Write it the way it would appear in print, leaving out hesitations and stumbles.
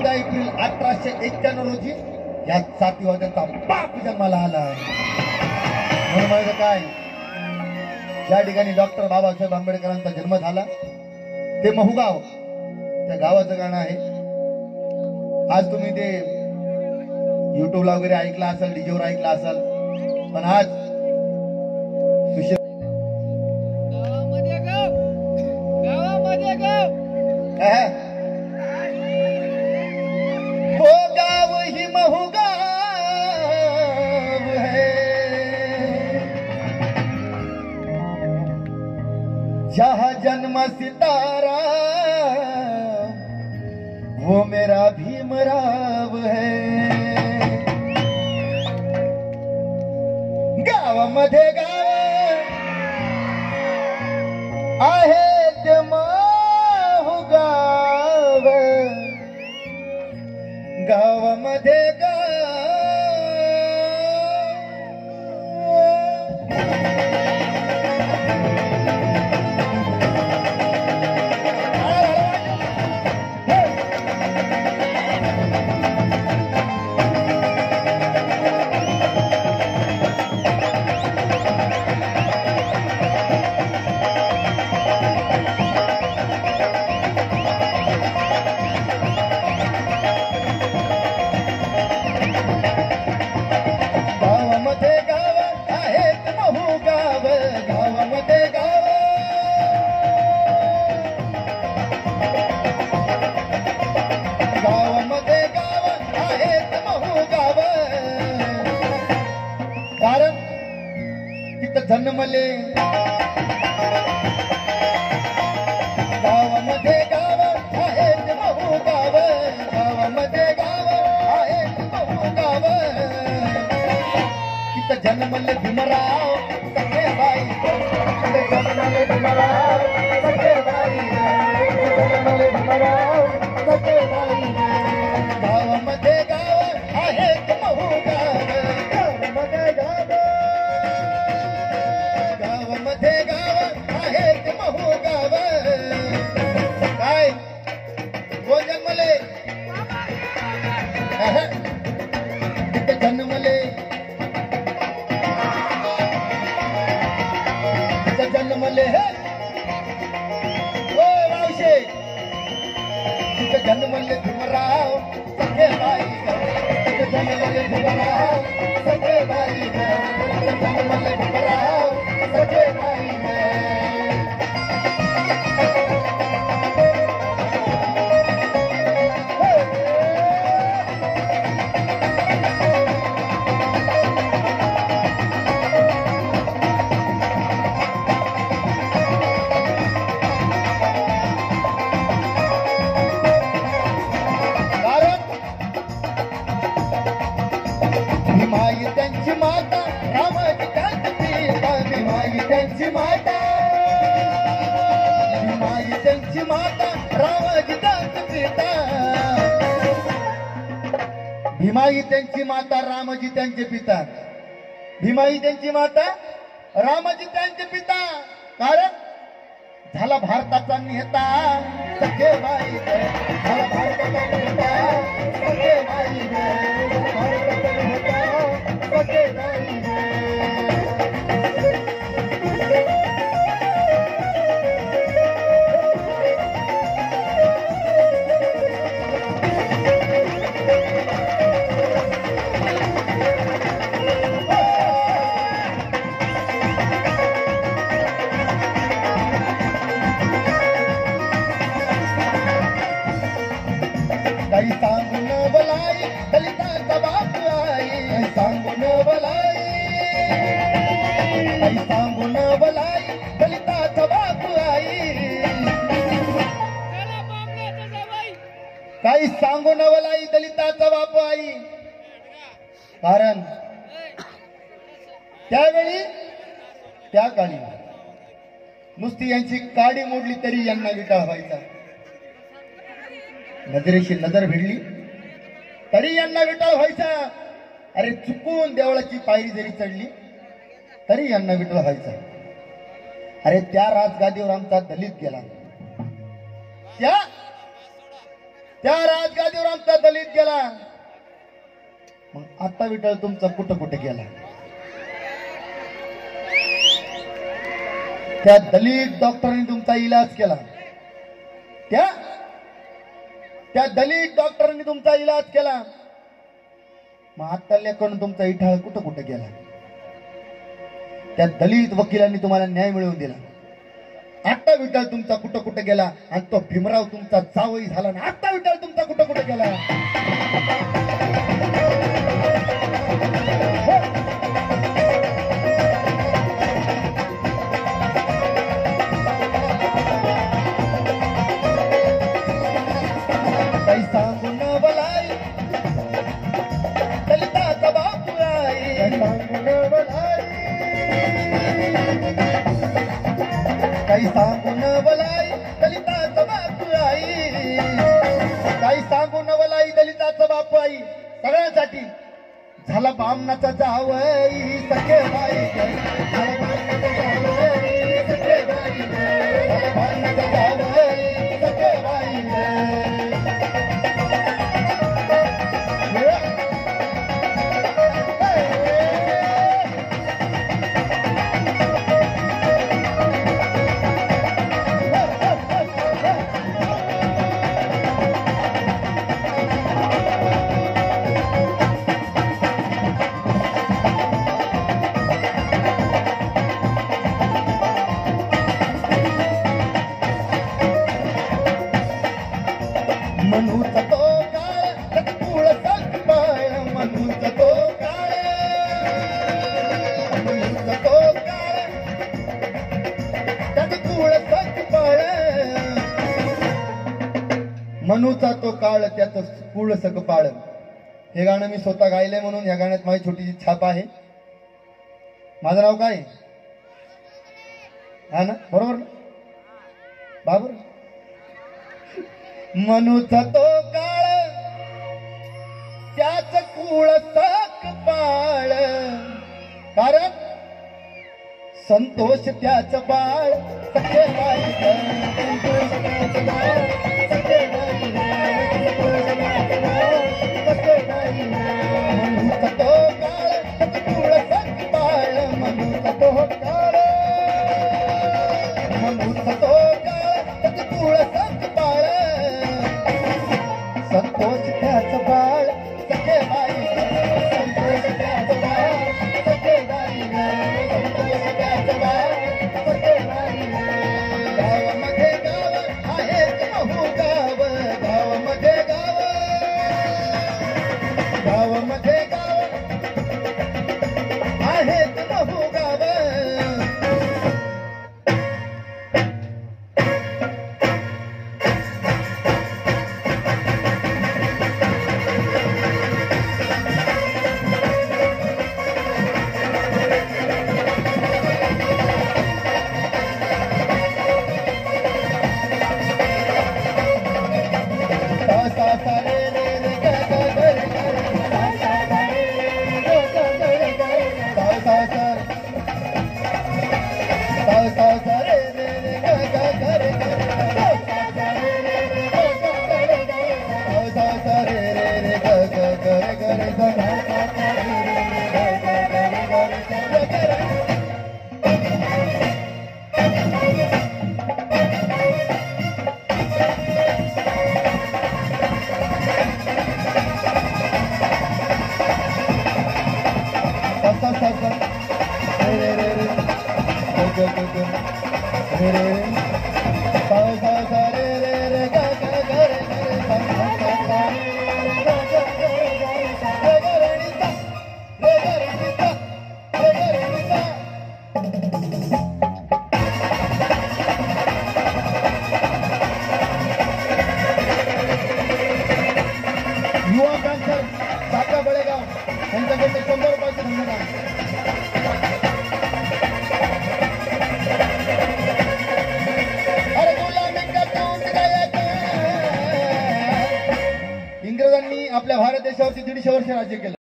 14 April 1891 रोजी या जातीवाद्यांचा बाप जन्माला आला. म्हणून माझं काय, ज्या ठिकाणी डॉक्टर बाबासाहेब आंबेडकरांचा जन्म झाला ते महूगाव, त्या गावाचं गाणं आहे. आज तुम्ही ते युट्यूबला वगैरे ऐकलं असाल, डीजेवर ऐकलं असाल, पण आज वो गाव ही महूगाव है, जहाँ जन्म सितारा वो मेरा भीमराव है. गावामध्ये गाव आहे ते महूगाव, गावामध्ये गाव. जन्मले गावामध्ये गाव आहेत महूगाव, गावामध्ये गाव आहेत महूगाव. तिथं जन्मले भीमराव सगळेबाई, जन्मले भीमराव सगळेबाई, जन्मले भीमराव सगळेबाई. गावामध्ये गाव आहेत महूगाव, गावामध्ये गाव, गावामध्ये गाव आहेत महूगाव. काय कोण जन्मले, तिथे जन्मले, तिथे जन्मले हे ओ रावशे, तिथे जन्मले भीमराव सगळेबाई, तिथे जन्मले भीमराव सगळेबाई, तिथे जन्मले भीमराव सगळेबाई. भीमाई त्यांची माता रामाची त्यांची पिता, भीमाई त्यांची माता, भीमाई त्यांची माता रामाची त्यांची पिता, भीमाई त्यांची माता रामाजी त्यांचे पिता, भीमाई त्यांची माता रामाजी त्यांचे पिता. कारण झाला भारताचा नेता सगळेबाई, झाला भारताचा नेता सगळेबाई, भारताचा नेता सगळेबाई. काही सांगून बोलाई दलिताचा बाप आई, सांगून बोलाई, काही सांगून बोलाई दलिताचा बाप आई, काही सांगून बोलाई दलिताचा बाप आई. कारण त्यावेळी त्या काळी नुसती यांची काडी मोडली तरी यांना विटाळ व्हायचा, नजरेशी नजर भिडली तरी यांना विटाळ व्हायचा. अरे चुकून देवळाची पायरी जरी चढली तरी यांना विटाळ व्हायचा. अरे त्या राजगादीवर आमचा दलित गेला, त्या राजगादीवर आमचा दलित गेला. मग आता विठ्ठल तुमचा कुठं कुठे गेला? त्या दलित डॉक्टरांनी तुमचा इलाज केला. त्या दलित डॉक्टरांनी तुमचा इलाज केला. मग आता लेकरून तुमचा इठाळ कुठं कुठे गेला? त्या दलित वकिलांनी तुम्हाला न्याय मिळवून दिला. आता विठ्ठल तुमचा कुठं कुठे गेला? आणि तो भीमराव तुमचा जावई झाला ना. आता विठ्ठल तुमचा कुठं कुठे गेला? काही सांगू न बलाई दलिताचा बापू आई. सांगू न बलाई काही सांगू न बलाई दलिताचा बापू आई. काही सांगू न बलाई दलिताचा बापू आई. सगळ्यांसाठी झाला बामणाचा जावई सखे बाई. झाला बामणाचा जावई सखे बाई. झाला बामणाचा जावई सखे बाई. मनूचा तो काळ तुळसात पाय. मनूचा तो काळ. मनूचा तो काळ त्यात तुळसात पाळ. मनूचा तो काळ त्यात तुळसक पाळ. हे गाणं मी स्वतः गायलंय म्हणून या गाण्यात माझी छोटीशी छाप आहे. माझं नाव काय? हा ना, बरोबर ना बाबर? मनूचा तो काळ त्याच कुळसक पाळ. कारण संतोष त्याच बाळ सखे बाई. संतोष त्याच बाळ सखे बाई. सखे बाई. मनूचा तो काळ त्याच कुळसक पाळ. मनूचा तो काळ. मनूचा तो काळ त्याच कुळसक पाळ. संतोष त्याच बाळ सखे बाई. संतोष त्याच बाळ सखे बाई. संतोष त्याच बाळ सखे बाई. गावामध्ये गाव आहेत बहु गाव. गावामध्ये गाव. गावामध्ये गाव आहेत बहु गाव. त्यांच्याकडे 100 रुपयाचे धन्यवाद. इंग्रजांनी आपल्या भारत देशावरती 150 वर्ष राज्य केलं.